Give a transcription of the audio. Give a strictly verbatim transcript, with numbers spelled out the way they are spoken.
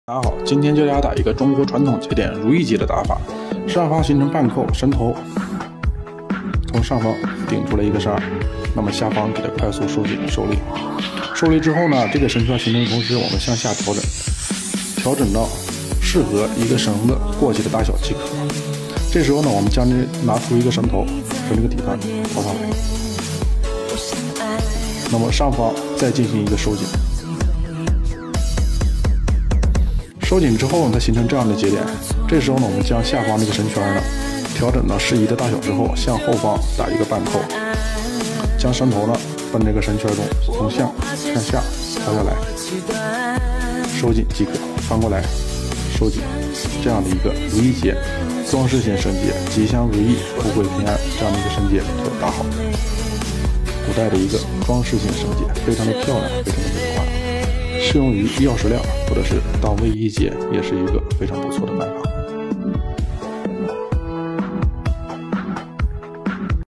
大家好，今天教大家打一个中国传统节点如意结的打法。上方形成半扣，伸头从上方顶出来一个绳，那么下方给它快速收紧收力。收力之后呢，这个绳圈形成的同时，我们向下调整，调整到适合一个绳子过去的大小即可。这时候呢，我们将这拿出一个绳头，从这个底端套上来，那么上方再进行一个收紧。收紧之后呢，它形成这样的节点。这时候呢，我们将下方这个绳圈呢调整到适宜的大小之后，向后方打一个半扣，将绳头呢分这个绳圈中从上向下调下来，收紧即可。翻过来收紧，这样的一个如意结，装饰性绳结，吉祥如意、富贵平安这样的一个绳结就打好了。古代的一个装饰性绳结，非常的漂亮，非常的美观。适用于钥匙链或者是当卫衣结，也是一个非常不错的办法。